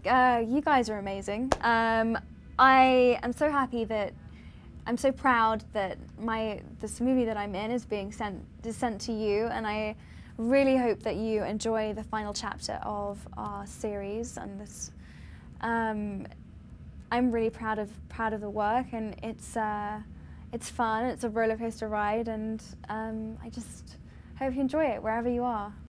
You guys are amazing. I am so happy that I'm so proud that this movie that I'm in is being sent to you, and I really hope that you enjoy the final chapter of our series. And this, I'm really proud of the work, and it's fun. It's a roller coaster ride, and I just hope you enjoy it wherever you are.